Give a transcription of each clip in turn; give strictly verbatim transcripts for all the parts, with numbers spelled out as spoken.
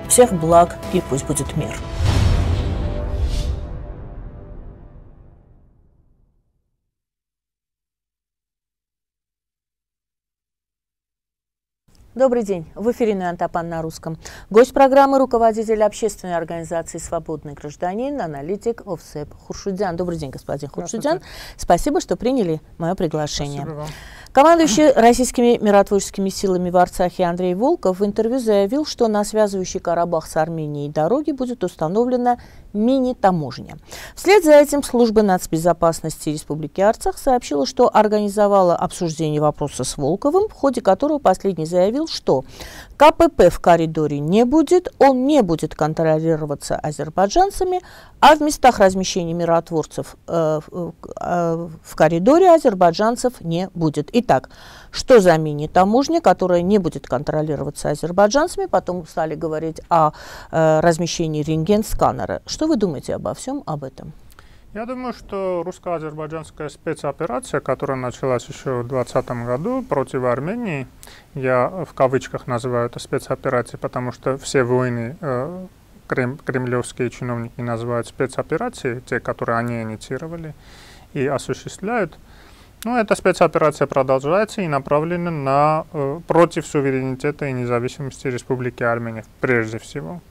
Всех благ и пусть будет мир. Добрый день. В эфире Антапан на русском. Гость программы — руководитель общественной организации «Свободный гражданин», аналитик Овсеп Хуршудян. Добрый день, господин Хуршудян. Спасибо, что приняли мое приглашение. Командующий российскими миротворческими силами в Арцахе Андрей Волков в интервью заявил, что на связывающей Карабах с Арменией дороге будет установлена мини-таможня. Вслед за этим служба нацбезопасности Республики Арцах сообщила, что организовала обсуждение вопроса с Волковым, в ходе которого последний заявил, что ка пэ пэ в коридоре не будет, он не будет контролироваться азербайджанцами, а в местах размещения миротворцев э, э, в коридоре азербайджанцев не будет. Итак, что за мини-таможня, которая не будет контролироваться азербайджанцами? Потом стали говорить о э, размещении рентген-сканера. Что вы думаете обо всем об этом? Я думаю, что русско-азербайджанская спецоперация, которая началась еще в двадцатом году против Армении, я в кавычках называю это спецоперацией, потому что все войны э, крем, кремлевские чиновники называют спецоперацией, те, которые они инициировали и осуществляют. Ну, эта спецоперация продолжается и направлена на, э, против суверенитета и независимости Республики Армения прежде всего.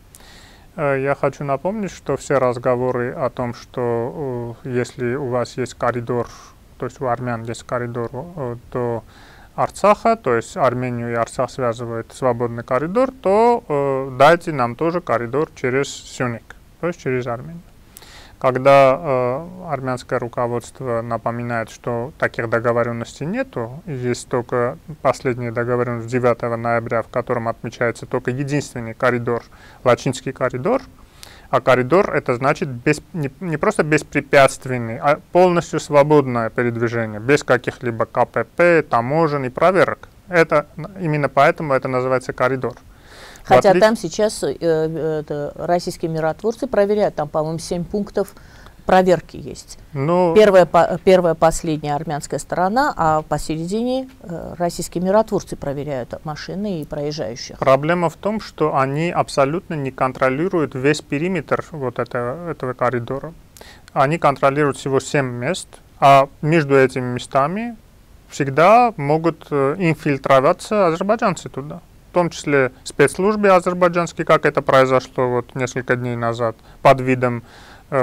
Я хочу напомнить, что все разговоры о том, что э, если у вас есть коридор, то есть у армян есть коридор э, до Арцаха, то есть Армению и Арцах связывает свободный коридор, то э, дайте нам тоже коридор через Сюник, то есть через Армению. Когда э, армянское руководство напоминает, что таких договоренностей нету, есть только последняя договоренность девятого ноября, в котором отмечается только единственный коридор, Лачинский коридор, а коридор это значит без, не, не просто беспрепятственный, а полностью свободное передвижение, без каких-либо ка пэ пэ, таможен и проверок. Это, именно поэтому это называется коридор. Хотя там сейчас э, э, российские миротворцы проверяют, там, по-моему, семь пунктов проверки есть. Но... Первая, по, первая, последняя армянская сторона, а посередине э, российские миротворцы проверяют машины и проезжающих. Проблема в том, что они абсолютно не контролируют весь периметр вот этого, этого коридора. Они контролируют всего семь мест, а между этими местами всегда могут э, инфильтроваться азербайджанцы туда. В том числе спецслужбы азербайджанские, как это произошло вот несколько дней назад под видом э,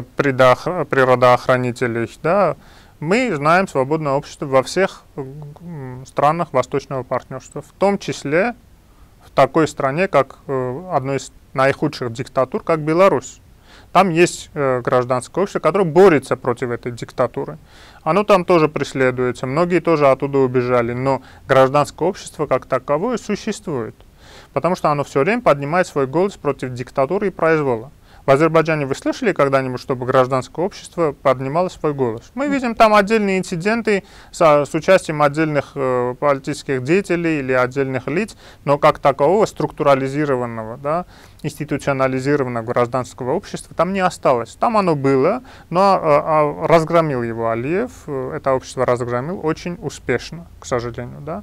природоохранителей. Да. Мы знаем свободное общество во всех э, странах Восточного партнерства, в том числе в такой стране, как э, одной из наихудших диктатур, как Беларусь. Там есть э, гражданское общество, которое борется против этой диктатуры. Оно там тоже преследуется, многие тоже оттуда убежали, но гражданское общество как таковое существует, потому что оно все время поднимает свой голос против диктатуры и произвола. В Азербайджане вы слышали когда-нибудь, чтобы гражданское общество поднимало свой голос? Мы видим там отдельные инциденты с, с участием отдельных э, политических деятелей или отдельных лиц, но как такового структурализированного, да, институционализированного гражданского общества там не осталось. Там оно было, но а, а, разгромил его Алиев, это общество разгромил очень успешно, к сожалению. Да?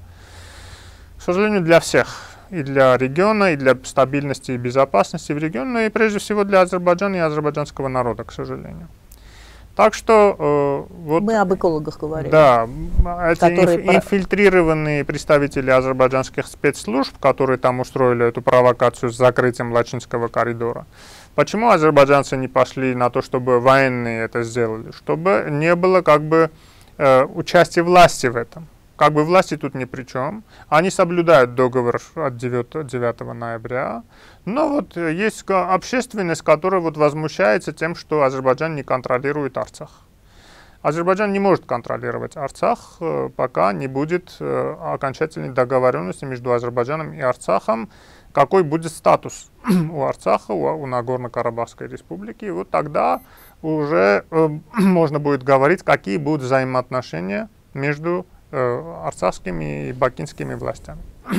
К сожалению, для всех. И для региона, и для стабильности и безопасности в регионе, но и прежде всего для Азербайджана и азербайджанского народа, к сожалению. Так что э, вот... Мы об экологах говорим. Да, эти которые... инф, инфильтрированные представители азербайджанских спецслужб, которые там устроили эту провокацию с закрытием Лачинского коридора. Почему азербайджанцы не пошли на то, чтобы военные это сделали? Чтобы не было как бы э, участия власти в этом. Как бы власти тут ни при чем. Они соблюдают договор от девятого ноября. Но вот есть общественность, которая вот возмущается тем, что Азербайджан не контролирует Арцах. Азербайджан не может контролировать Арцах, пока не будет окончательной договоренности между Азербайджаном и Арцахом, какой будет статус у Арцаха, у Нагорно-Карабахской республики. И вот тогда уже можно будет говорить, какие будут взаимоотношения между арцахскими и бакинскими властями.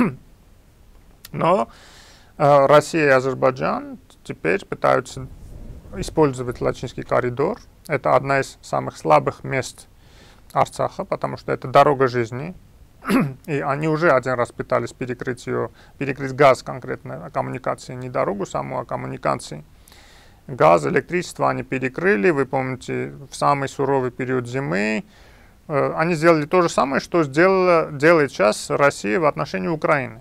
Но э, Россия и Азербайджан теперь пытаются использовать Лачинский коридор. Это одна из самых слабых мест Арцаха, потому что это дорога жизни. И они уже один раз пытались перекрыть ее, перекрыть газ конкретно, коммуникации, не дорогу саму, а коммуникации. Газ, электричество они перекрыли, вы помните, в самый суровый период зимы. Э, они сделали то же самое, что сделала, делает сейчас Россия в отношении Украины.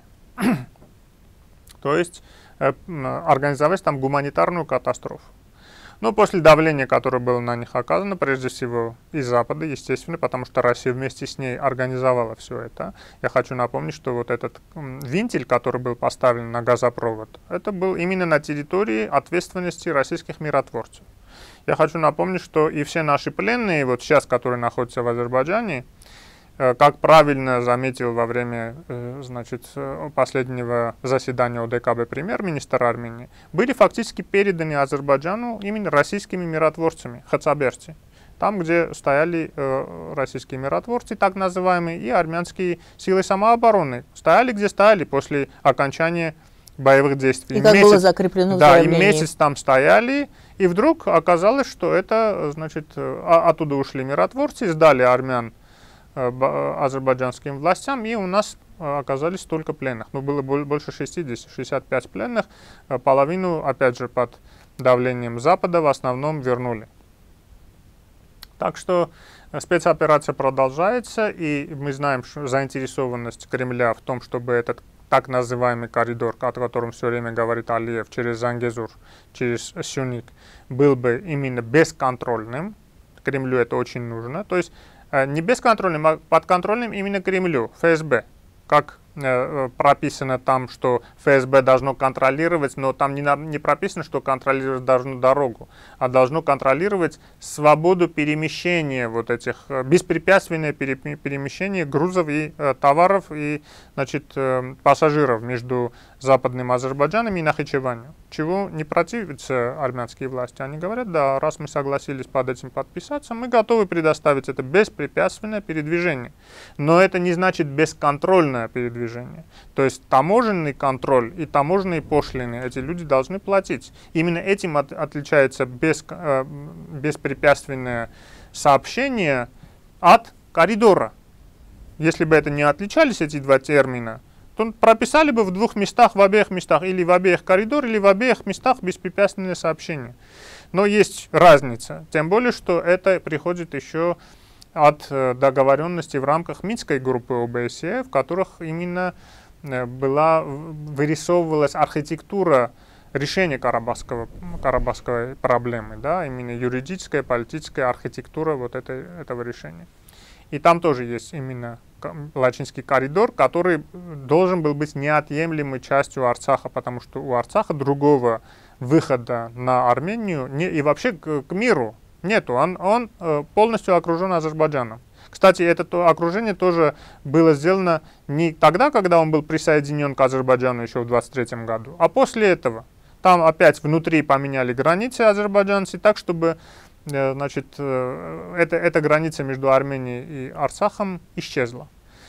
То есть э, организовать там гуманитарную катастрофу. Но после давления, которое было на них оказано, прежде всего из Запада, естественно, потому что Россия вместе с ней организовала все это. Я хочу напомнить, что вот этот винтель, который был поставлен на газопровод, это был именно на территории ответственности российских миротворцев. Я хочу напомнить, что и все наши пленные, вот сейчас, которые находятся в Азербайджане, как правильно заметил во время значит, последнего заседания О Д К Б премьер-министр Армении, были фактически переданы Азербайджану именно российскими миротворцами, хацаберцы. Там, где стояли э, российские миротворцы, так называемые, и армянские силы самообороны. Стояли, где стояли после окончания боевых действий. И как месяц, было закреплено в Да, и месяц там стояли, и вдруг оказалось, что это, значит, оттуда ушли миротворцы, сдали армян азербайджанским властям, и у нас оказались столько пленных. Ну, было больше шестидесяти, шестидесяти пяти пленных, половину, опять же, под давлением Запада в основном вернули. Так что спецоперация продолжается, и мы знаем, что заинтересованность Кремля в том, чтобы этот так называемый коридор, о котором все время говорит Алиев, через Зангезур, через Сюник, был бы именно бесконтрольным. Кремлю это очень нужно. То есть не бесконтрольным, а подконтрольным именно Кремлю, Ф С Б. Как э, прописано там, что Ф С Б должно контролировать, но там не, не прописано, что контролировать должно дорогу, а должно контролировать свободу перемещения вот этих, беспрепятственное пере, перемещение грузов и э, товаров и значит, э, пассажиров между Западным Азербайджаном и Нахичеванью. Чего не противятся армянские власти. Они говорят, да, раз мы согласились под этим подписаться, мы готовы предоставить это беспрепятственное передвижение. Но это не значит бесконтрольное передвижение. То есть таможенный контроль и таможенные пошлины эти люди должны платить. Именно этим от, отличается бес, э, беспрепятственное сообщение от коридора. Если бы это не отличались, эти два термина, то прописали бы в двух местах, в обеих местах, или в обеих коридор, или в обеих местах беспрепятственное сообщение. Но есть разница, тем более, что это приходит еще от э, договоренности в рамках Минской группы О Б С Е, в которых именно э, была, вырисовывалась архитектура решения карабахского, карабахской проблемы, да, именно юридическая, политическая архитектура вот этой, этого решения. И там тоже есть именно Лачинский коридор, который должен был быть неотъемлемой частью Арцаха, потому что у Арцаха другого выхода на Армению не, и вообще к, к миру нету. Он, он э, полностью окружен Азербайджаном. Кстати, это то, окружение тоже было сделано не тогда, когда он был присоединен к Азербайджану еще в двадцать третьем году, а после этого. Там опять внутри поменяли границы азербайджанцы так, чтобы значит, эта, эта граница между Арменией и Арцахом исчезла.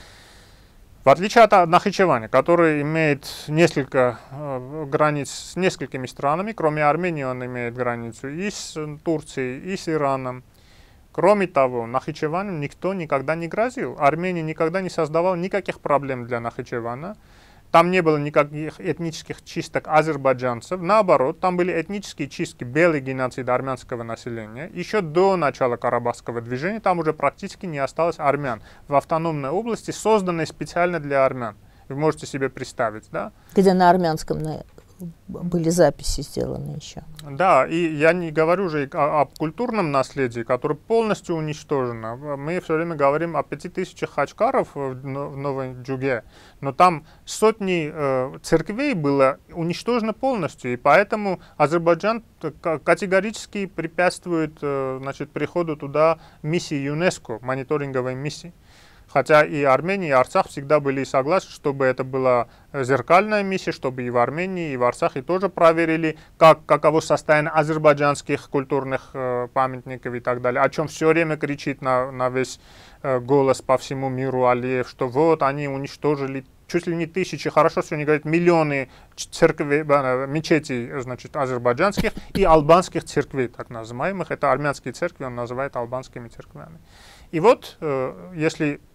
В отличие от Нахичевани, который имеет несколько э, границ с несколькими странами, кроме Армении он имеет границу и с Турцией, и с Ираном. Кроме того, Нахичевану никто никогда не грозил. Армения никогда не создавала никаких проблем для Нахичевана. Там не было никаких этнических чисток азербайджанцев. Наоборот, там были этнические чистки, белый геноцид армянского населения. Еще до начала карабахского движения там уже практически не осталось армян в автономной области, созданной специально для армян. Вы можете себе представить, да? Где на армянском на... были записи сделаны еще. Да, и я не говорю уже о, о культурном наследии, которое полностью уничтожено. Мы все время говорим о пяти тысячах хачкаров в Новой Джуге, но там сотни э, церквей было уничтожено полностью, и поэтому Азербайджан категорически препятствует э, значит, приходу туда миссии ЮНЕСКО, мониторинговой миссии. Хотя и Армения, и Арцах всегда были согласны, чтобы это была зеркальная миссия, чтобы и в Армении, и в Арцахе тоже проверили, как, каково состояние азербайджанских культурных э, памятников и так далее, о чем все время кричит на, на весь э, голос по всему миру Алиев, что вот они уничтожили чуть ли не тысячи, хорошо сегодня говорят, миллионы церквей, мечетей, значит, азербайджанских и албанских церквей, так называемых. Это армянские церкви, он называет албанскими церквями. И вот, э, если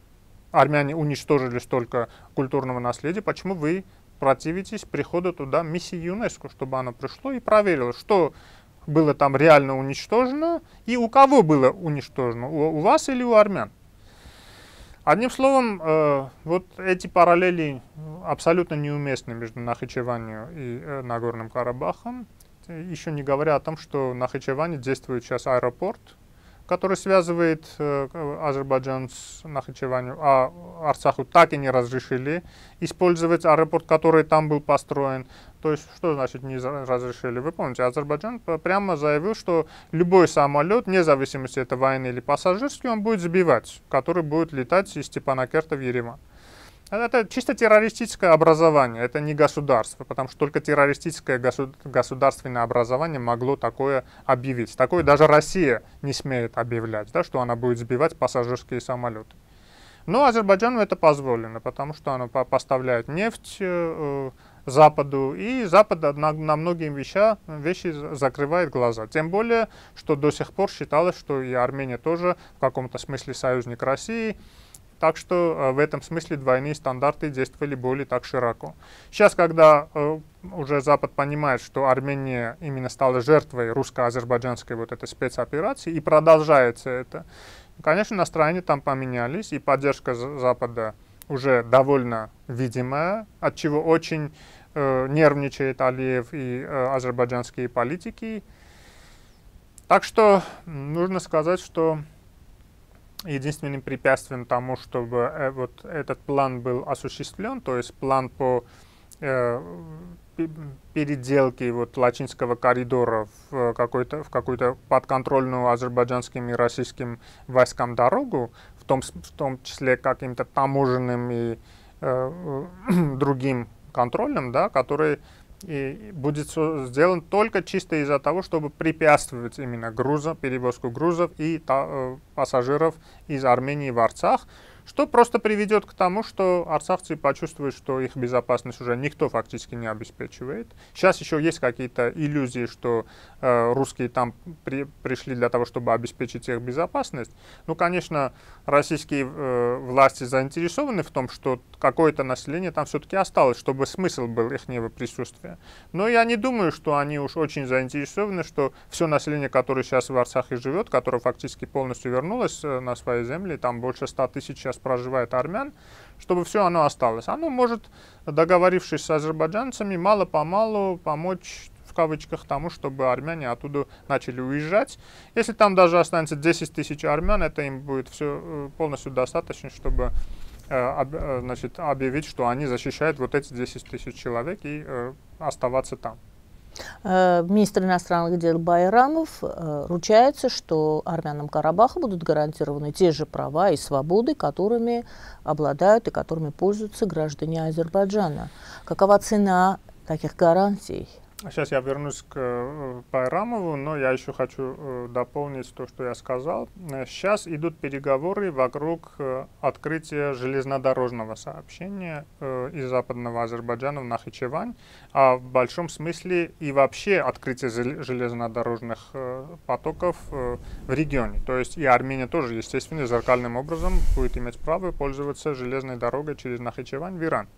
армяне уничтожили столько культурного наследия, почему вы противитесь приходу туда миссии ЮНЕСКО, чтобы оно пришло и проверило, что было там реально уничтожено и у кого было уничтожено, у, у вас или у армян. Одним словом, э, вот эти параллели абсолютно неуместны между Нахичеванью и э, Нагорным Карабахом. Еще не говоря о том, что в Нахичеване действует сейчас аэропорт, который связывает э, Азербайджан с Нахичеванью, а Арцаху так и не разрешили использовать аэропорт, который там был построен. То есть, что значит не разрешили? Вы помните, Азербайджан прямо заявил, что любой самолет, вне зависимости это военный или пассажирский, он будет сбивать, который будет летать из Степанакерта в Ереван. Это чисто террористическое образование, это не государство, потому что только террористическое госу государственное образование могло такое объявить. Такое даже Россия не смеет объявлять, да, что она будет сбивать пассажирские самолеты. Но Азербайджану это позволено, потому что оно по поставляет нефть э, Западу, и Запад на, на многие вещи, вещи закрывает глаза. Тем более, что до сих пор считалось, что и Армения тоже в каком-то смысле союзник России. Так что э, в этом смысле двойные стандарты действовали более так широко. Сейчас, когда э, уже Запад понимает, что Армения именно стала жертвой русско-азербайджанской вот этой спецоперации, и продолжается это, конечно, настроения там поменялись, и поддержка Запада уже довольно видимая, от чего очень э, нервничает Алиев и э, азербайджанские политики. Так что нужно сказать, что единственным препятствием тому, чтобы э, вот этот план был осуществлен, то есть план по э, переделке вот Лачинского коридора в какой-то в какую-то подконтрольную азербайджанским и российским войскам дорогу, в том, в том числе каким-то таможенным и э, другим контролем, да, который и будет сделан только чисто из-за того, чтобы препятствовать именно грузам, перевозку грузов и та, э, пассажиров из Армении в Арцах, что просто приведет к тому, что арцахцы почувствуют, что их безопасность уже никто фактически не обеспечивает. Сейчас еще есть какие-то иллюзии, что э, русские там при, пришли для того, чтобы обеспечить их безопасность. Ну, конечно, российские э, власти заинтересованы в том, что какое-то население там все-таки осталось, чтобы смысл был их присутствия. Но я не думаю, что они уж очень заинтересованы, что все население, которое сейчас в Арцахе живет, которое фактически полностью вернулось э, на свои земли, там больше ста тысяч сейчас проживает армян, чтобы все оно осталось. Оно может, договорившись с азербайджанцами, мало-помалу помочь, в кавычках, тому, чтобы армяне оттуда начали уезжать. Если там даже останется десять тысяч армян, это им будет все полностью достаточно, чтобы э, значит, объявить, что они защищают вот эти десять тысяч человек и э, оставаться там. Министр иностранных дел Байрамов э, ручается, что армянам Карабаха будут гарантированы те же права и свободы, которыми обладают и которыми пользуются граждане Азербайджана. Какова цена таких гарантий? Сейчас я вернусь к э, Байрамову, но я еще хочу э, дополнить то, что я сказал. Сейчас идут переговоры вокруг э, открытия железнодорожного сообщения э, из западного Азербайджана в Нахичевань, а в большом смысле и вообще открытие железнодорожных э, потоков э, в регионе. То есть и Армения тоже, естественно, зеркальным образом будет иметь право пользоваться железной дорогой через Нахичевань в Иран.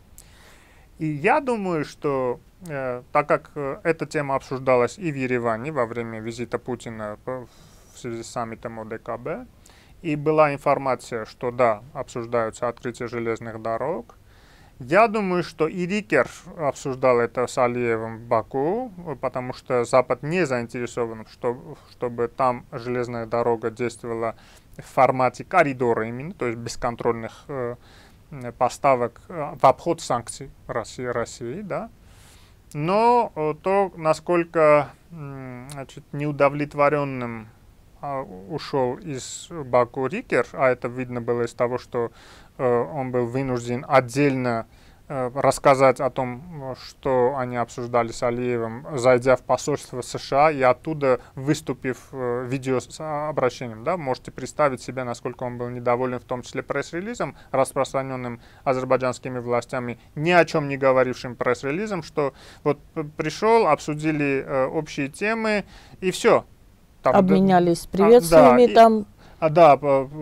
И я думаю, что э, так как э, эта тема обсуждалась и в Ереване во время визита Путина в связи с саммитом О Д К Б, и была информация, что да, обсуждаются открытие железных дорог, я думаю, что и Рикер обсуждал это с Алиевым в Баку, потому что Запад не заинтересован, что, чтобы там железная дорога действовала в формате коридора именно, то есть бесконтрольных э, поставок в обход санкций России, России, да. Но то, насколько, значит, неудовлетворенным а, ушел из Баку Рикер, а это видно было из того, что э, он был вынужден отдельно э, рассказать о том, что они обсуждали с Алиевым, зайдя в посольство США и оттуда выступив э, видеообращением. Да, можете представить себе, насколько он был недоволен, в том числе пресс-релизом, распространенным азербайджанскими властями, ни о чем не говорившим пресс-релизом, что вот пришел, обсудили э, общие темы и все. Там, обменялись приветствиями, да, там... А, да,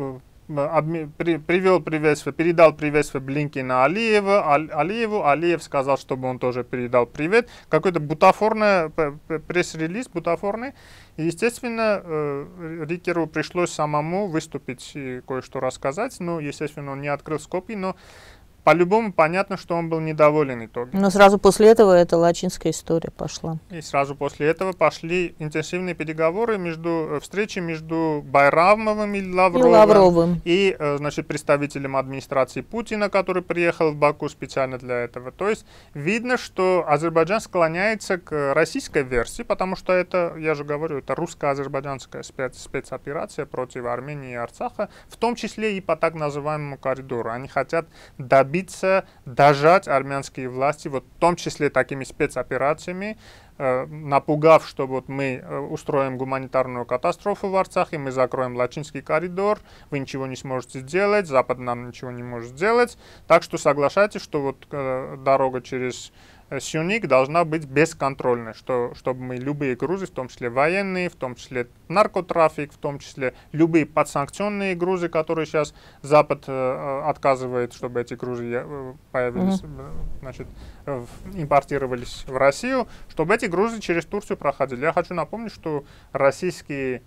при, привел приветствие, передал приветствие Блинкина Алиева, Аль, Алиеву, Алиев сказал, чтобы он тоже передал привет. Какой-то бутафорный пресс-релиз, бутафорный. И, естественно, э, Рикеру пришлось самому выступить и кое-что рассказать. Ну, естественно, он не открыл скобки, но по-любому понятно, что он был недоволен итогом. Но сразу после этого эта лачинская история пошла. И сразу после этого пошли интенсивные переговоры, между, встречи между Байрамовым и Лавровым, и, Лавровым. и значит, представителем администрации Путина, который приехал в Баку специально для этого. То есть видно, что Азербайджан склоняется к российской версии, потому что это, я же говорю, это русско-азербайджанская спец, спецоперация против Армении и Арцаха, в том числе и по так называемому коридору. Они хотят добиться дожать армянские власти, вот в том числе такими спецоперациями, э, напугав, что вот мы э, устроим гуманитарную катастрофу в Арцахе, мы закроем Лачинский коридор, вы ничего не сможете сделать, Запад нам ничего не может сделать, так что соглашайтесь, что вот э, дорога через Сюник должна быть бесконтрольной, что, чтобы мы любые грузы, в том числе военные, в том числе наркотрафик, в том числе любые подсанкционные грузы, которые сейчас Запад э, отказывает, чтобы эти грузы э, появились, mm-hmm. значит, э, импортировались в Россию, чтобы эти грузы через Турцию проходили. Я хочу напомнить, что российские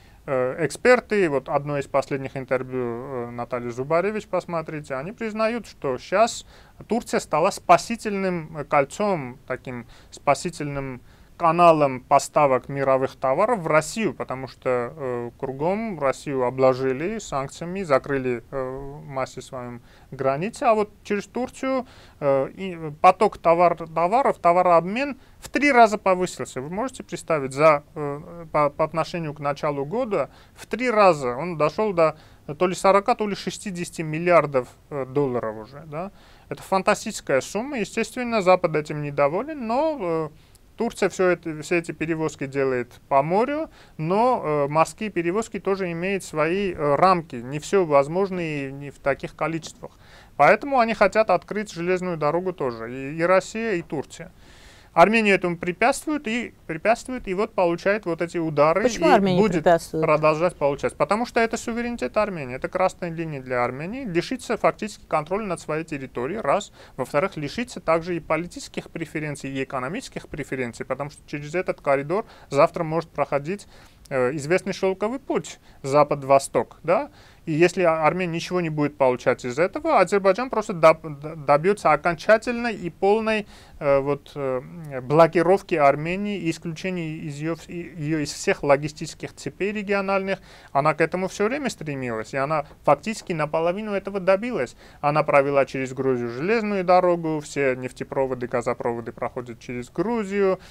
эксперты, вот одно из последних интервью Натальи Зубаревич, посмотрите, они признают, что сейчас Турция стала спасительным кольцом, таким спасительным каналом поставок мировых товаров в Россию, потому что э, кругом Россию обложили санкциями, закрыли э, массе своим границы, а вот через Турцию э, и поток товар, товаров, товарообмен в три раза повысился. Вы можете представить, за, э, по, по отношению к началу года в три раза он дошел до то ли сорока, то ли шестидесяти миллиардов э, долларов уже. Да? Это фантастическая сумма, естественно, Запад этим недоволен, но э, Турция все, это, все эти перевозки делает по морю, но э, морские перевозки тоже имеют свои э, рамки. Не все возможно и не в таких количествах. Поэтому они хотят открыть железную дорогу тоже. И, и Россия, и Турция. Армения этому препятствует и препятствует, и вот получает вот эти удары. Почему и Армения будет препятствует? Продолжать получать. Потому что это суверенитет Армении, это красная линия для Армении. Лишиться фактически контроля над своей территорией, раз. Во-вторых, лишиться также и политических преференций, и экономических преференций, потому что через этот коридор завтра может проходить э, известный шелковый путь запад-восток, да? И если Армения ничего не будет получать из этого, Азербайджан просто добьется окончательной и полной э, вот, э, блокировки Армении и исключения из ее, ее из всех логистических цепей региональных. Она к этому все время стремилась, и она фактически наполовину этого добилась. Она провела через Грузию железную дорогу, все нефтепроводы, газопроводы проходят через Грузию,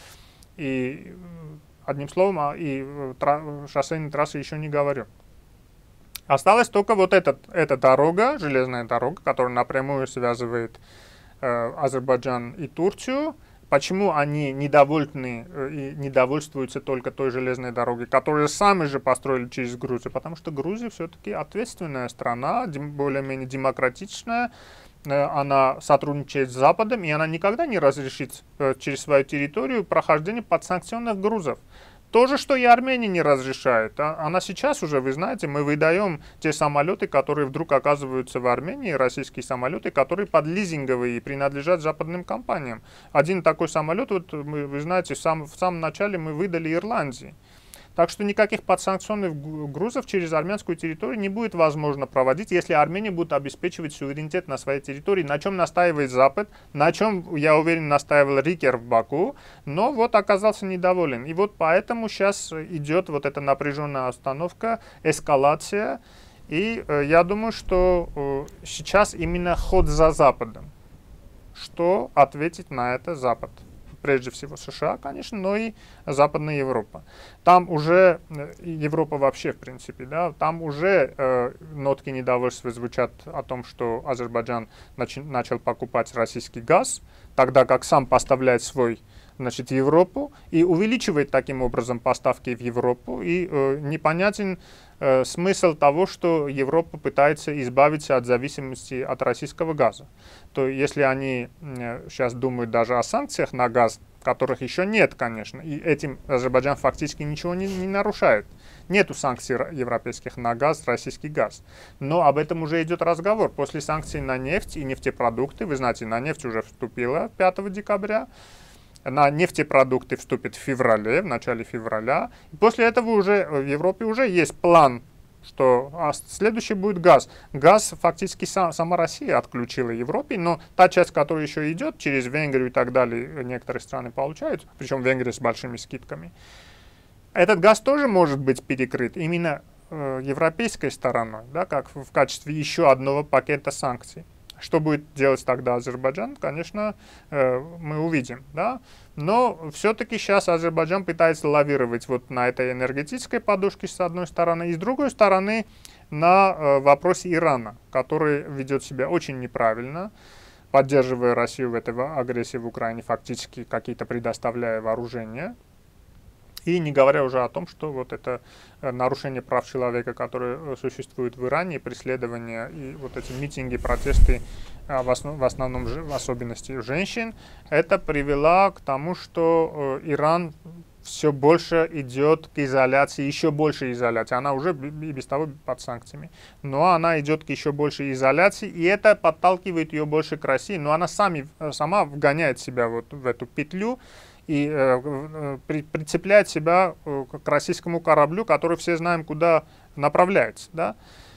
и одним словом, и тра- шоссейные трассы еще не говорю. Осталась только вот этот, эта дорога, железная дорога, которая напрямую связывает э, Азербайджан и Турцию. Почему они недовольны э, и недовольствуются только той железной дорогой, которую сами же построили через Грузию? Потому что Грузия все-таки ответственная страна, дем, более-менее демократичная, э, она сотрудничает с Западом, и она никогда не разрешит э, через свою территорию прохождение подсанкционных грузов. То же, что и Армения не разрешает. Она сейчас уже, вы знаете, мы выдаем те самолеты, которые вдруг оказываются в Армении, российские самолеты, которые подлизинговые и принадлежат западным компаниям. Один такой самолет, вот, вы, вы знаете, в, сам, в самом начале мы выдали Ирландии. Так что никаких подсанкционных грузов через армянскую территорию не будет возможно проводить, если Армения будет обеспечивать суверенитет на своей территории, на чем настаивает Запад, на чем, я уверен, настаивал Рикер в Баку, но вот оказался недоволен. И вот поэтому сейчас идет вот эта напряженная остановка, эскалация, и э, я думаю, что э, сейчас именно ход за Западом. Что ответить на это Запад? Прежде всего США, конечно, но и Западная Европа. Там уже, Европа вообще, в принципе, да, там уже э, нотки недовольства звучат о том, что Азербайджан начи, начал покупать российский газ, тогда как сам поставляет свой, значит, в Европу и увеличивает таким образом поставки в Европу. И э, непонятен э, смысл того, что Европа пытается избавиться от зависимости от российского газа. То если они э, сейчас думают даже о санкциях на газ, которых еще нет, конечно, и этим Азербайджан фактически ничего не, не нарушает. нету санкций европейских на газ, российский газ. Но об этом уже идет разговор. После санкций на нефть и нефтепродукты, вы знаете, на нефть уже вступила пятого декабря, на нефтепродукты вступит в феврале, в начале февраля. И после этого уже в Европе уже есть план, что а следующий будет газ. Газ фактически сам, сама Россия отключила Европе, но та часть, которая еще идет через Венгрию и так далее, некоторые страны получают, причем Венгрия с большими скидками. Этот газ тоже может быть перекрыт именно э, европейской стороной, да, как в, в качестве еще одного пакета санкций. Что будет делать тогда Азербайджан, конечно, э, мы увидим, да. Но все-таки сейчас Азербайджан пытается лавировать вот на этой энергетической подушке с одной стороны, и с другой стороны на э, вопросе Ирана, который ведет себя очень неправильно, поддерживая Россию в этой агрессии в Украине, фактически какие-то предоставляя вооружения. И не говоря уже о том, что вот это нарушение прав человека, которые существуют в Иране, преследования и вот эти митинги, протесты, в, основ, в основном в особенности женщин, это привело к тому, что Иран все больше идет к изоляции, еще больше изоляции. Она уже и без того под санкциями, но она идет к еще большей изоляции, и это подталкивает ее больше к России, но она сами, сама вгоняет себя вот в эту петлю, и э, при, прицепляет себя э, к российскому кораблю, который все знаем, куда направляется. Да?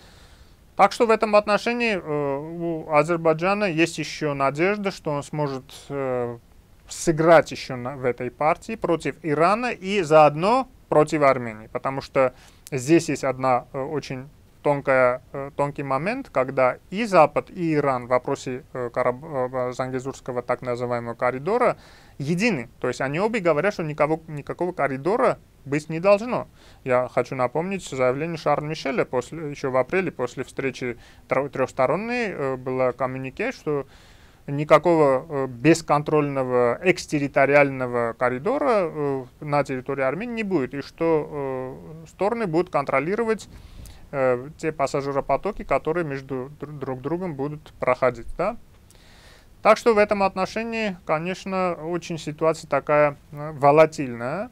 Так что в этом отношении э, у Азербайджана есть еще надежда, что он сможет э, сыграть еще на, в этой партии против Ирана и заодно против Армении. Потому что здесь есть одна э, очень тонкая, э, тонкий момент, когда и Запад, и Иран в вопросе э, Караб, э, Зангезурского так называемого коридора едины. То есть они обе говорят, что никого, никакого коридора быть не должно. Я хочу напомнить заявление Шарля Мишеля после, еще в апреле после встречи трехсторонней э, было коммюнике, что никакого э, бесконтрольного экстерриториального коридора э, на территории Армении не будет, и что э, стороны будут контролировать э, те пассажиропотоки, которые между друг другом будут проходить. Да? Так что в этом отношении, конечно, очень ситуация такая волатильная,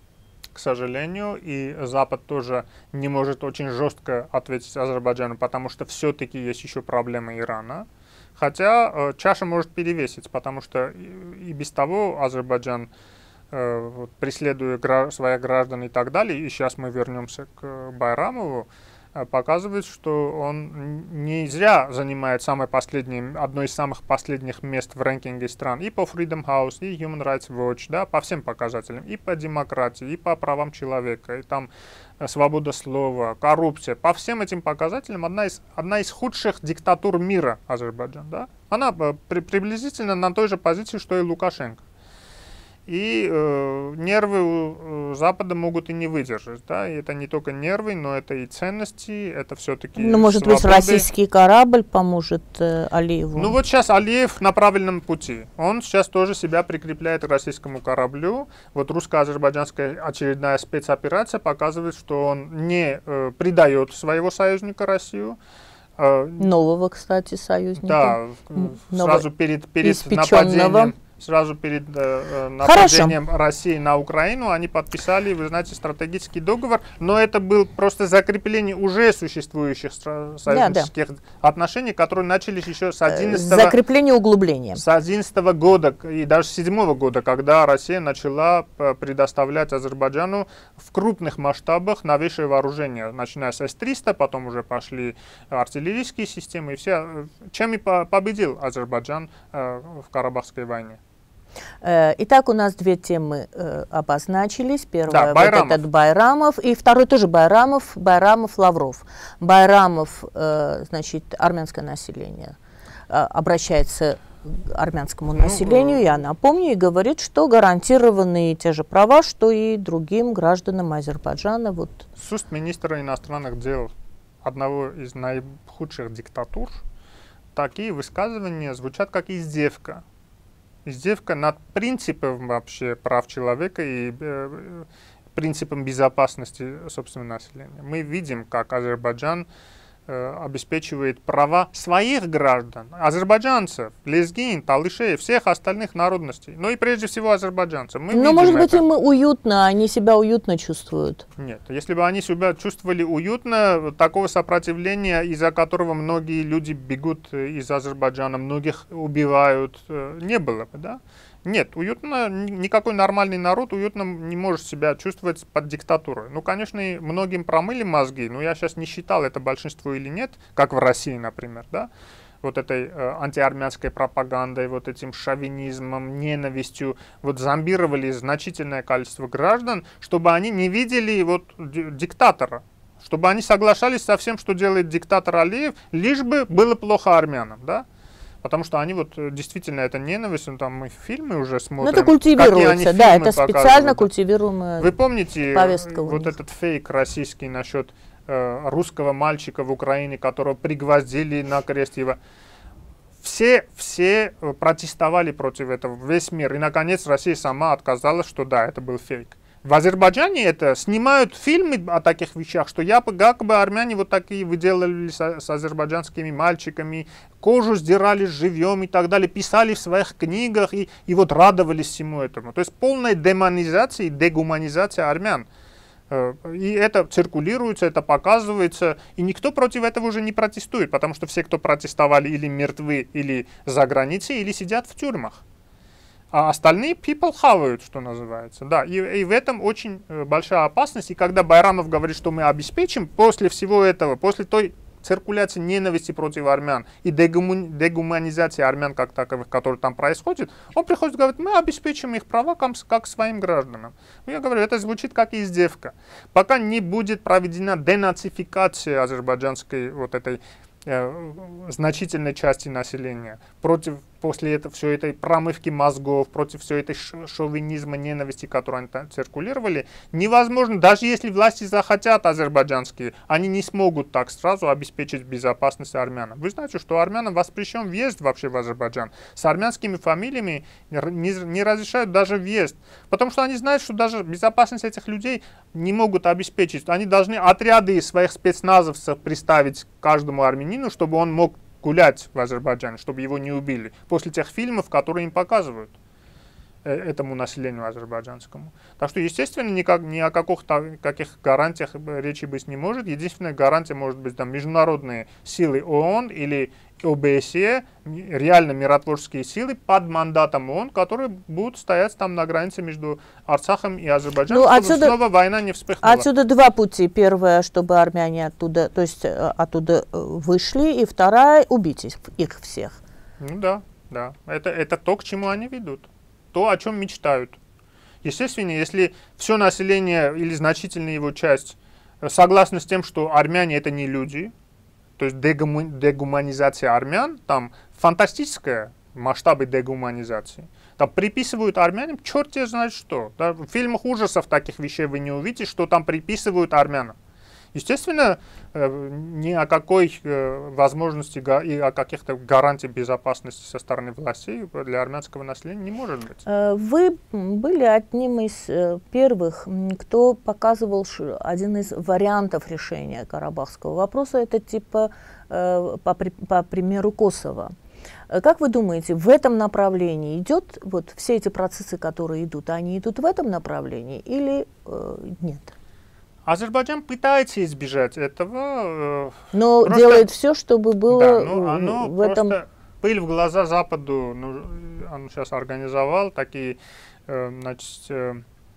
к сожалению, и Запад тоже не может очень жестко ответить Азербайджану, потому что все-таки есть еще проблемы Ирана. Хотя э, чаша может перевесить, потому что и, и без того Азербайджан, э, вот, преследуя гра своих граждан и так далее, и сейчас мы вернемся к Байрамову, показывает, что он не зря занимает самое последнее, одно из самых последних мест в рэнкинге стран и по Freedom House, и Human Rights Watch, да, по всем показателям, и по демократии, и по правам человека, и там свобода слова, коррупция. По всем этим показателям одна из, одна из худших диктатур мира Азербайджан. Да? Она при, приблизительно на той же позиции, что и Лукашенко. И э, нервы у, у Запада могут и не выдержать. Да? И это не только нервы, но это и ценности, это все-таки Ну, может свободы. быть, российский корабль поможет э, Алиеву? Ну, вот сейчас Алиев на правильном пути. Он сейчас тоже себя прикрепляет к российскому кораблю. Вот русско-азербайджанская очередная спецоперация показывает, что он не э, предает своего союзника Россию. Э, Нового, кстати, союзника. Да, Ново... сразу перед, перед нападением. Сразу перед э, нападением Хорошо. России на Украину они подписали, вы знаете, стратегический договор, но это был просто закрепление уже существующих союзнических да, да. отношений, которые начались еще с одиннадцатого Закрепление углубления. С одиннадцатого года и даже с седьмого года, когда Россия начала предоставлять Азербайджану в крупных масштабах новейшее вооружение, начиная с эс триста, потом уже пошли артиллерийские системы, и все. Чем и победил Азербайджан э, в Карабахской войне. Итак, у нас две темы э, обозначились. Первая, да, вот этот Байрамов, и второй тоже Байрамов, Байрамов-Лавров. Байрамов, э, значит, армянское население э, обращается к армянскому ну, населению, я напомню, и говорит, что гарантированы те же права, что и другим гражданам Азербайджана. Вот. С уст министра иностранных дел одного из наихудших диктатур такие высказывания звучат как издевка. Издевка над принципом вообще прав человека и э, принципом безопасности собственного населения. Мы видим, как Азербайджан э, обеспечивает права своих граждан, азербайджанцев, лезгин, талышей, всех остальных народностей, но и прежде всего азербайджанцев. Мы Но, может быть, это. им уютно, они себя уютно чувствуют. Нет, если бы они себя чувствовали уютно, такого сопротивления, из-за которого многие люди бегут из Азербайджана, многих убивают, не было бы, да? Нет, уютно, никакой нормальный народ уютно не может себя чувствовать под диктатурой. Ну, конечно, и многим промыли мозги, но я сейчас не считал, это большинство или нет, как в России, например, да? Вот этой э, антиармянской пропагандой, вот этим шовинизмом, ненавистью, вот зомбировали значительное количество граждан, чтобы они не видели вот диктатора, чтобы они соглашались со всем, что делает диктатор Алиев, лишь бы было плохо армянам, да? Потому что они вот действительно, это ненависть, ну, там мы фильмы уже смотрим. Ну, это культивируется, да, это специально культивируемая Вы помните повестка вот этот фейк российский насчет э, русского мальчика в Украине, которого пригвоздили на крест его? Все, все протестовали против этого, весь мир. И, наконец, Россия сама отказалась, что да, это был фейк. В Азербайджане это снимают фильмы о таких вещах, что якобы армяне вот такие выделали с, с азербайджанскими мальчиками, кожу сдирали живьем и так далее, писали в своих книгах и, и вот радовались всему этому. То есть полная демонизация и дегуманизация армян. И это циркулируется, это показывается, и никто против этого уже не протестует, потому что все, кто протестовали, или мертвы, или за границей, или сидят в тюрьмах. А остальные people хавают, что называется. Да, и, и в этом очень э, большая опасность. И когда Байрамов говорит, что мы обеспечим, после всего этого, после той циркуляции ненависти против армян и дегумани, дегуманизации армян как таковых, которые там происходит, он приходит и говорит, мы обеспечим их права как, как своим гражданам. Я говорю, это звучит как издевка. Пока не будет проведена денацификация азербайджанской вот этой э, значительной части населения против после этого, всей этой промывки мозгов, против всей этой шовинизма, ненависти, которую они там циркулировали, невозможно, даже если власти захотят азербайджанские, они не смогут так сразу обеспечить безопасность армянам. Вы знаете, что армянам воспрещен въезд вообще в Азербайджан. С армянскими фамилиями не, не разрешают даже въезд, потому что они знают, что даже безопасность этих людей не могут обеспечить. Они должны отряды своих спецназовцев представить каждому армянину, чтобы он мог гулять в Азербайджане, чтобы его не убили, после тех фильмов, которые им показывают, э, этому населению азербайджанскому. Так что, естественно, никак, ни о каких-то, каких гарантиях речи быть не может. Единственная гарантия может быть там, международные силы ООН или ОБСЕ, реально миротворческие силы под мандатом ООН, которые будут стоять там на границе между Арцахом и Азербайджаном, ну, чтобы отсюда, снова война не вспыхнула. Отсюда два пути. Первое, чтобы армяне оттуда, то есть оттуда вышли, и вторая, убить их, их всех. Ну да, да. Это, это то, к чему они ведут. То, о чем мечтают. Естественно, если все население или значительная его часть согласна с тем, что армяне это не люди, то есть дегуманизация армян, там фантастическая масштабы дегуманизации. Там приписывают армянам черт знает что. Да? В фильмах ужасов таких вещей вы не увидите, что там приписывают армянам. Естественно, ни о какой возможности и о каких-то гарантиях безопасности со стороны властей для армянского населения не может быть. Вы были одним из первых, кто показывал один из вариантов решения карабахского вопроса. Это типа по, по примеру Косово. Как вы думаете, в этом направлении идет, вот все эти процессы, которые идут, они идут в этом направлении или э, нет? Азербайджан пытается избежать этого. Но просто делает все, чтобы было да, ну, оно в этом... Пыль в глаза Западу, ну, он сейчас организовал такие, э, значит, э,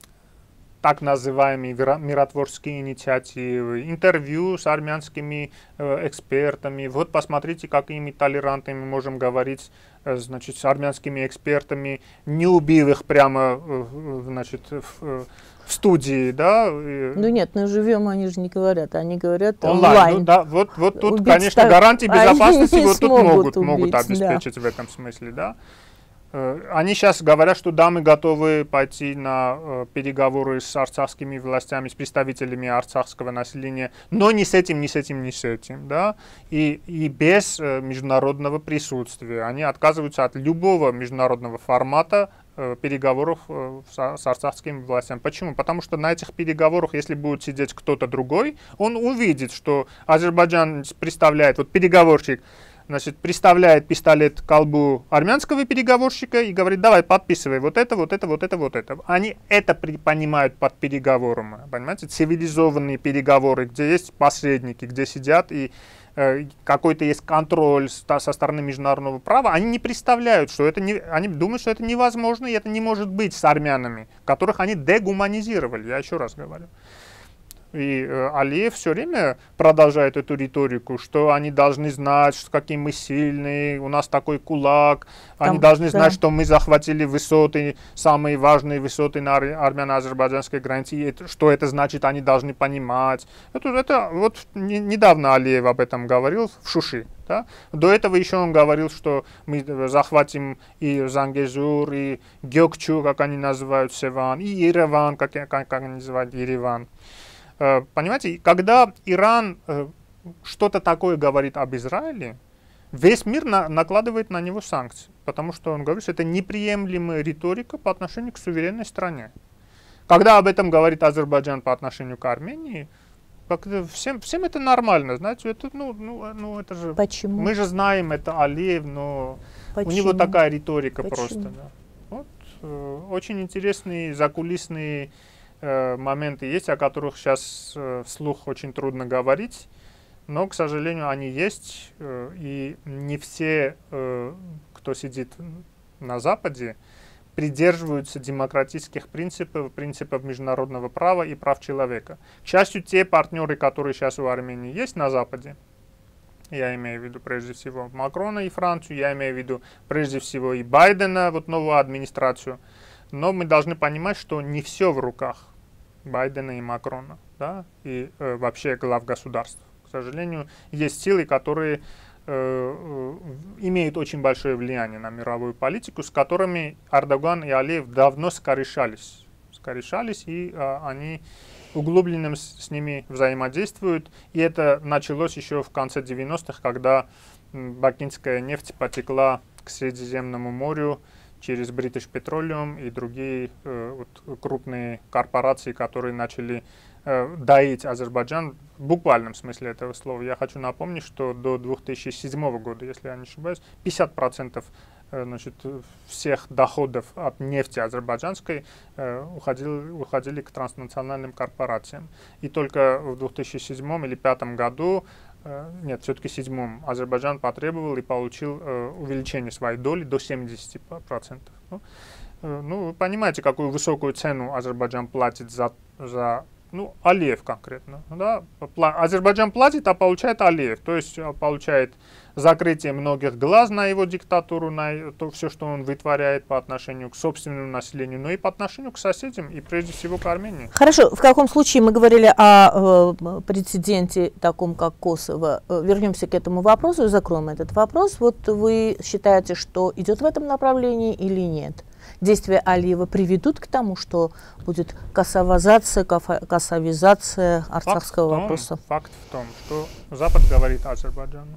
так называемые миротворческие инициативы, интервью с армянскими э, экспертами. Вот посмотрите, какими толерантными мы можем говорить, э, значит, с армянскими экспертами, не убив их прямо, э, значит, в, в студии, да? Ну нет, ну живем они же не говорят, они говорят онлайн. онлайн. Ну, да, вот, вот тут, убить конечно, гарантии безопасности вот тут могут, убить, могут обеспечить, да, в этом смысле, да. Они сейчас говорят, что да, мы готовы пойти на э, переговоры с арцахскими властями, с представителями арцахского населения, но не с этим, не с этим, не с этим, да, и, и без э, международного присутствия. Они отказываются от любого международного формата э, переговоров э, с, с арцахскими властями. Почему? Потому что на этих переговорах, если будет сидеть кто-то другой, он увидит, что Азербайджан представляет, вот переговорщик, значит, приставляет пистолет к колбу армянского переговорщика и говорит: давай, подписывай вот это, вот это, вот это, вот это. Они это при, понимают под переговором, понимаете, цивилизованные переговоры, где есть посредники, где сидят и э, какой-то есть контроль со, со стороны международного права. Они не представляют, что это не, они думают, что это невозможно и это не может быть с армянами, которых они дегуманизировали, я еще раз говорю. И э, Алиев все время продолжает эту риторику, что они должны знать, что какие мы сильные, у нас такой кулак, Там, они должны да. знать, что мы захватили высоты, самые важные высоты на армяно-азербайджанской границе, и это, что это значит, они должны понимать. Это, это вот не, недавно Алиев об этом говорил в Шуши. Да? До этого еще он говорил, что мы захватим и Зангезур, и Гёкчу, как они называют, Севан, и Ереван, как, как, как они называют, Ереван. Понимаете, когда Иран э, что-то такое говорит об Израиле, весь мир на, накладывает на него санкции, потому что он говорит, что это неприемлемая риторика по отношению к суверенной стране. Когда об этом говорит Азербайджан по отношению к Армении, как всем, всем это нормально, знаете, это, ну, ну, ну, это же... Почему? Мы же знаем, это Алиев, но Почему? у него такая риторика Почему? просто. Да. Вот, э, очень интересные закулисные моменты есть, о которых сейчас э, вслух очень трудно говорить, но, к сожалению, они есть, э, и не все, э, кто сидит на Западе, придерживаются демократических принципов, принципов международного права и прав человека. К счастью, те партнеры, которые сейчас у Армении есть на Западе, я имею в виду прежде всего Макрона и Францию, я имею в виду прежде всего и Байдена, вот новую администрацию, но мы должны понимать, что не все в руках Байдена и Макрона, да, и э, вообще глав государств. К сожалению, есть силы, которые э, э, имеют очень большое влияние на мировую политику, с которыми Эрдоган и Алиев давно скорешались. Скорешались, и э, они углубленно с, с ними взаимодействуют. И это началось еще в конце девяностых, когда м, бакинская нефть потекла к Средиземному морю через British Petroleum и другие э, вот, крупные корпорации, которые начали э, доить Азербайджан в буквальном смысле этого слова. Я хочу напомнить, что до две тысячи седьмого года, если я не ошибаюсь, пятьдесят процентов э, значит, всех доходов от нефти азербайджанской э, уходили, уходили к транснациональным корпорациям. И только в две тысячи седьмом или две тысячи пятом году, нет, все-таки в седьмом, Азербайджан потребовал и получил э, увеличение своей доли до семидесяти процентов. Ну, э, ну, вы понимаете, какую высокую цену Азербайджан платит за, за ну, Алиев конкретно. Да? Пла Азербайджан платит, а получает Алиев. То есть получает закрытие многих глаз на его диктатуру, на то, все, что он вытворяет по отношению к собственному населению, но и по отношению к соседям, и прежде всего к Армении. Хорошо, в каком случае мы говорили о э, прецеденте, таком как Косово. Вернемся к этому вопросу и закроем этот вопрос. Вот вы считаете, что идет в этом направлении или нет? Действия Алиева приведут к тому, что будет косовизация, косовизация арцахского факт вопроса? Том, факт в том, что Запад говорит Азербайджану: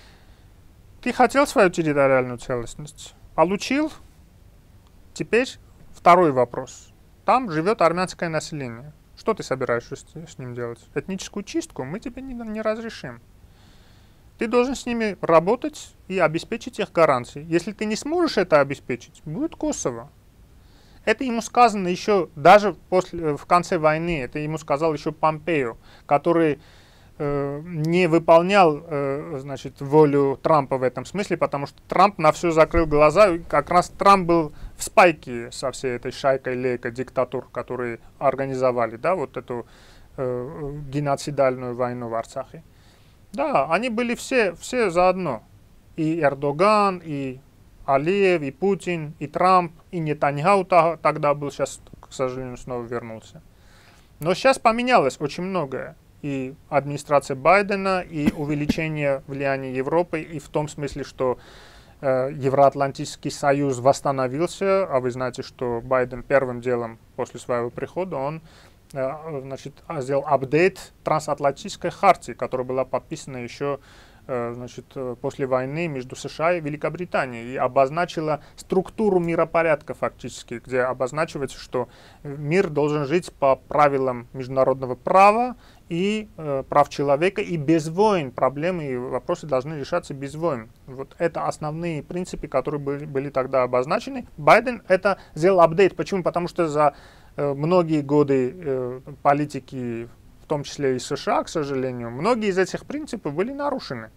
ты хотел свою территориальную целостность, получил. Теперь второй вопрос. Там живет армянское население. Что ты собираешься с, с ним делать? Этническую чистку мы тебе не, не разрешим. Ты должен с ними работать и обеспечить их гарантии. Если ты не сможешь это обеспечить, будет Косово. Это ему сказано еще даже после, в конце войны, это ему сказал еще Помпео, который э, не выполнял э, значит, волю Трампа в этом смысле, потому что Трамп на все закрыл глаза. И как раз Трамп был в спайке со всей этой шайкой-лейкой диктатур, которые организовали, да, вот эту э, геноцидальную войну в Арцахе. Да, они были все, все заодно. И Эрдоган, и Алиев, и Путин, и Трамп, и Нетаньяху тогда был, сейчас, к сожалению, снова вернулся. Но сейчас поменялось очень многое. И администрация Байдена, и увеличение влияния Европы, и в том смысле, что э, Евроатлантический союз восстановился. А вы знаете, что Байден первым делом после своего прихода, он значит, сделал апдейт трансатлантической хартии, которая была подписана еще значит, после войны между США и Великобританией и обозначила структуру миропорядка фактически, где обозначивается, что мир должен жить по правилам международного права и э, прав человека, и без войн. Проблемы и вопросы должны решаться без войн. Вот это основные принципы, которые были, были тогда обозначены. Байден это сделал апдейт. Почему? Потому что за э, многие годы э, политики, в том числе и США, к сожалению, многие из этих принципов были нарушены.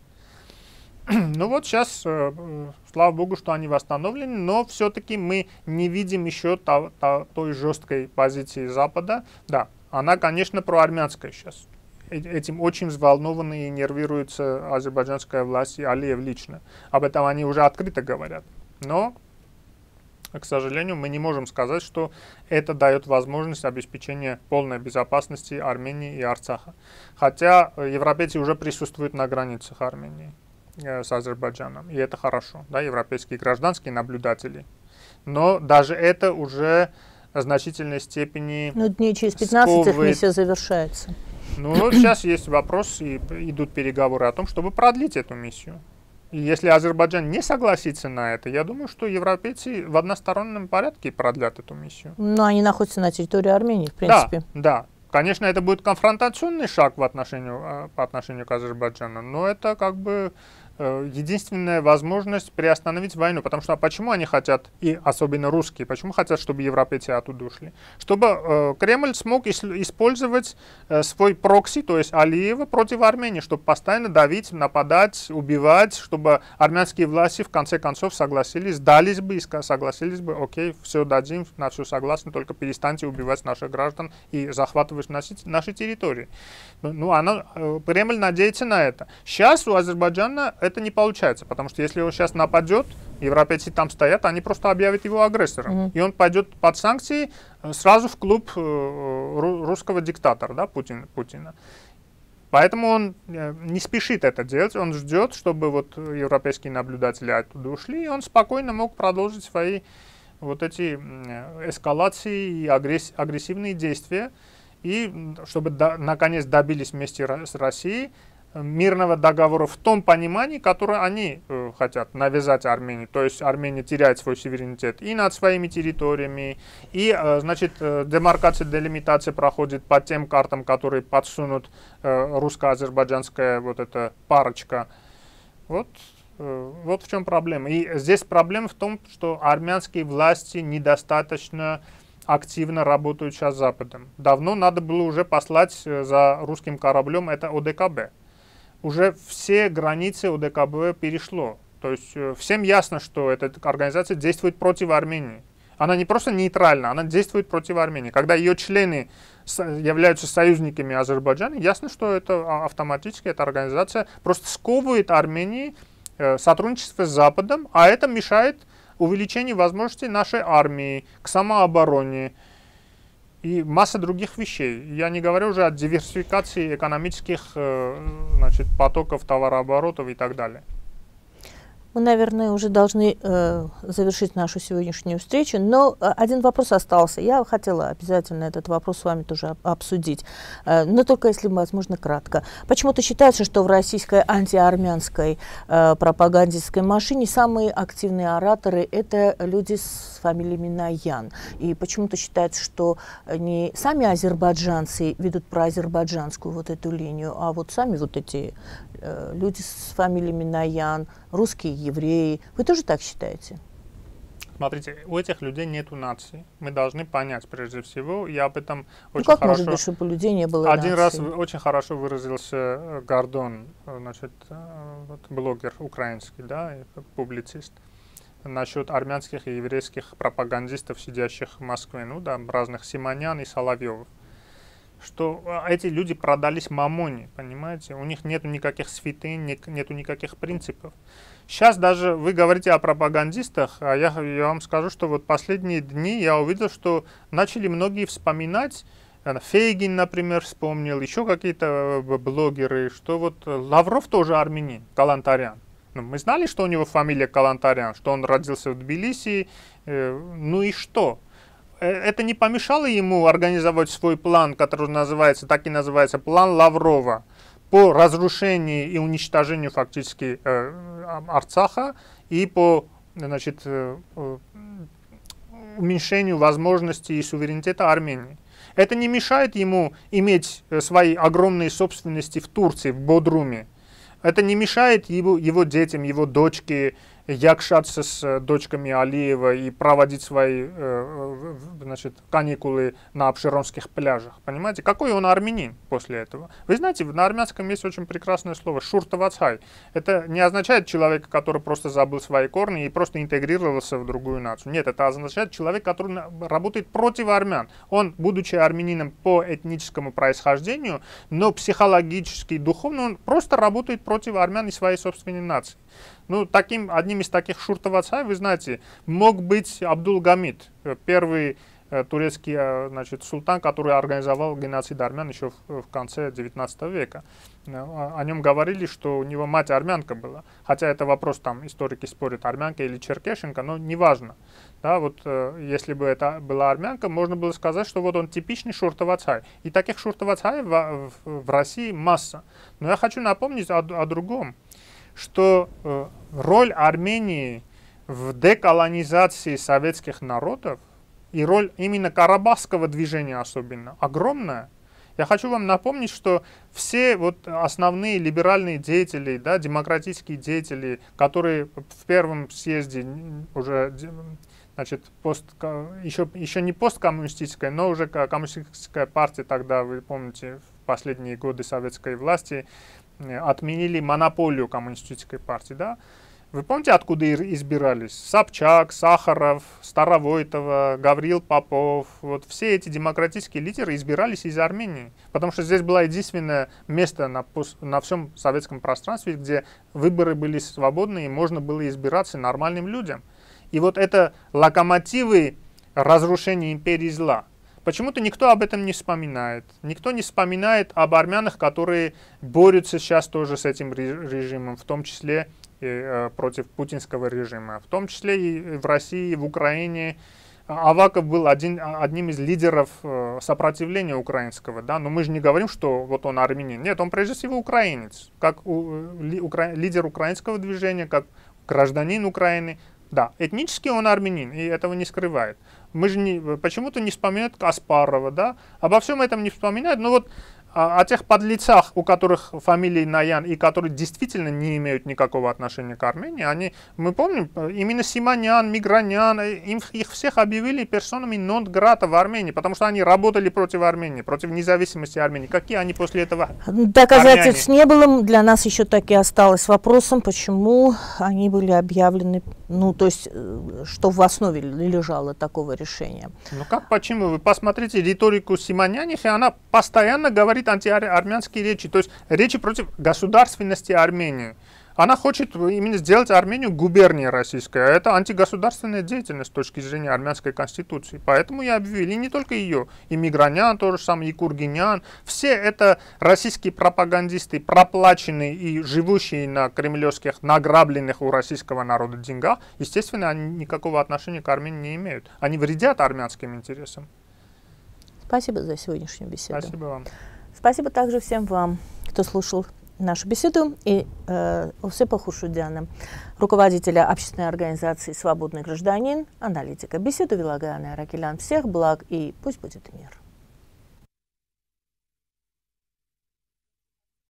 Ну вот сейчас, э, слава богу, что они восстановлены, но все-таки мы не видим еще то, то, той жесткой позиции Запада. Да, она, конечно, проармянская сейчас. Этим очень взволнованы и нервируется азербайджанская власть и Алиев лично. Об этом они уже открыто говорят. Но, к сожалению, мы не можем сказать, что это дает возможность обеспечения полной безопасности Армении и Арцаха. Хотя европейцы уже присутствуют на границах Армении э, с Азербайджаном, и это хорошо, да, европейские гражданские наблюдатели. Но даже это уже в значительной степени Ну, дней через пятнадцать их сковывает. миссия завершается. Ну, вот сейчас есть вопрос, и идут переговоры о том, чтобы продлить эту миссию. И если Азербайджан не согласится на это, я думаю, что европейцы в одностороннем порядке продлят эту миссию. Но они находятся на территории Армении, в принципе. Да, да. Конечно, это будет конфронтационный шаг в отношению, по отношению к Азербайджану, но это как бы единственная возможность приостановить войну. Потому что почему они хотят, и особенно русские, почему хотят, чтобы европейцы оттуда ушли? Чтобы э, Кремль смог ис использовать э, свой прокси, то есть Алиева, против Армении, чтобы постоянно давить, нападать, убивать, чтобы армянские власти в конце концов согласились, сдались бы и согласились бы, окей, все дадим, на все согласны, только перестаньте убивать наших граждан и захватывать наши, наши территории. Ну, она, э, Кремль надеется на это. Сейчас у Азербайджана это не получается, потому что если он сейчас нападет, европейцы там стоят, они просто объявят его агрессором. Mm-hmm. И он пойдет под санкции сразу в клуб э, русского диктатора, да, Путин, Путина. Поэтому он э, не спешит это делать, он ждет, чтобы вот европейские наблюдатели оттуда ушли, и он спокойно мог продолжить свои вот эти э, эскалации и агресс агрессивные действия, и чтобы до, наконец добились вместе с Россией мирного договора в том понимании, которое они э, хотят навязать Армении. То есть Армения теряет свой суверенитет и над своими территориями, и, э, значит, э, демаркация, делимитация проходит по тем картам, которые подсунут э, русско-азербайджанская вот эта парочка. Вот, э, вот в чем проблема. И здесь проблема в том, что армянские власти недостаточно активно работают сейчас с Западом. Давно надо было уже послать э, за русским кораблем это О Д К Б. Уже все границы О Д К Б перешло. То есть э, всем ясно, что эта организация действует против Армении. Она не просто нейтральна, она действует против Армении. Когда ее члены являются союзниками Азербайджана, ясно, что это автоматически эта организация просто сковывает Армении э, сотрудничество с Западом, а это мешает увеличению возможностей нашей армии к самообороне и масса других вещей. Я не говорю уже о диверсификации экономических э, значит, потоков товарооборотов и так далее. Мы, наверное, уже должны э, завершить нашу сегодняшнюю встречу, но э, один вопрос остался. Я хотела обязательно этот вопрос с вами тоже об обсудить, э, но только если возможно кратко. Почему-то считается, что в российской антиармянской э, пропагандистской машине самые активные ораторы – это люди с фамилиями Наян. И почему-то считается, что не сами азербайджанцы ведут проазербайджанскую вот эту линию, а вот сами вот эти э, люди с фамилиями Наян, русские евреи. Вы тоже так считаете? Смотрите, у этих людей нету нации. Мы должны понять, прежде всего, я об этом ну, очень как хорошо... может быть, чтобы у людей не было Один нации? раз очень хорошо выразился Гордон, значит, вот, блогер украинский, да, публицист, насчет армянских и еврейских пропагандистов, сидящих в Москве, ну да, разных Симонян и Соловьевых, что эти люди продались мамоне, понимаете? У них нету никаких святынь, нету никаких принципов. Сейчас даже вы говорите о пропагандистах, а я, я вам скажу, что вот последние дни я увидел, что начали многие вспоминать, Фейгин, например, вспомнил, еще какие-то блогеры, что вот Лавров тоже армянин, Калантарян. Ну, мы знали, что у него фамилия Калантарян, что он родился в Тбилиси, э, ну и что? Это не помешало ему организовать свой план, который называется, так и называется, план Лаврова. по разрушению и уничтожению фактически э, Арцаха и по, значит, э, уменьшению возможностей и суверенитета Армении. Это не мешает ему иметь свои огромные собственности в Турции, в Бодруме. Это не мешает его, его детям, его дочке якшаться с дочками Алиева и проводить свои э, значит, каникулы на обширонских пляжах. Понимаете, какой он армянин после этого? Вы знаете, на армянском есть очень прекрасное слово «шуртавацхай». Это не означает человека, который просто забыл свои корни и просто интегрировался в другую нацию. Нет, это означает человек, который работает против армян. Он, будучи армянином по этническому происхожденению, но психологически и духовно, он просто работает против армян и своей собственной нации. Ну, таким, одним из таких шуртавацхай, вы знаете, мог быть Абдул-Гамид, первый э, турецкий э, значит, султан, который организовал геноцид армян еще в, в конце девятнадцатого века. О, о нем говорили, что у него мать армянка была, хотя это вопрос, там историки спорят, армянка или черкешенка, но неважно. Да, вот, э, если бы это была армянка, можно было сказать, что вот он типичный шуртавацхай. И таких шуртавацхай в, в, в России масса. Но я хочу напомнить о, о другом, что э, роль Армении в деколонизации советских народов и роль именно карабахского движения особенно огромная. Я хочу вам напомнить, что все вот основные либеральные деятели, да, демократические деятели, которые в первом съезде уже, значит, пост, еще, еще не посткоммунистическая, но уже коммунистическая партия тогда, вы помните, в последние годы советской власти, отменили монополию коммунистической партии, да? Вы помните, откуда избирались? Собчак, Сахаров, Старовойтова, Гавриил Попов. Вот все эти демократические лидеры избирались из Армении, потому что здесь было единственное место на, на всем советском пространстве, где выборы были свободны и можно было избираться нормальным людям. И вот это локомотивы разрушения империи зла. Почему-то никто об этом не вспоминает. Никто не вспоминает об армянах, которые борются сейчас тоже с этим режимом, в том числе и, э, против путинского режима, в том числе и в России, и в Украине. Аваков был один, одним из лидеров э, сопротивления украинского, да, но мы же не говорим, что вот он армянин. Нет, он прежде всего украинец, как у, ли, укра, лидер украинского движения, как гражданин Украины. Да, этнически он армянин, и этого не скрывает. Мы же не, почему-то не вспоминают Каспарова, да, обо всем этом не вспоминают, но вот о, о тех подлецах, у которых фамилии Наян, и которые действительно не имеют никакого отношения к Армении, они, мы помним, именно Симонян, Мигранян, им, их всех объявили персонами нон-грата в Армении, потому что они работали против Армении, против независимости Армении. Какие они после этого доказательств армяне? Не было, для нас еще так и осталось вопросом, почему они были объявлены, ну, то есть, что в основе лежало такого решения. Ну как, почему? Вы посмотрите риторику Симоняних, и она постоянно говорит антиармянские речи, то есть речи против государственности Армении. Она хочет именно сделать Армению губернией российской, а это антигосударственная деятельность с точки зрения армянской конституции. Поэтому и объявили не только ее, и Мигранян, то же самое, и Кургинян. Все это российские пропагандисты, проплаченные и живущие на кремлевских, награбленных у российского народа деньгах. Естественно, они никакого отношения к Армении не имеют. Они вредят армянским интересам. Спасибо за сегодняшнюю беседу. Спасибо вам. Спасибо также всем вам, кто слушал нашу беседу, и э, Овсепа Хуршудяна, руководителя общественной организации «Свободный гражданин», аналитика. Беседу вела Гаана Аракелян. Всех благ и пусть будет мир.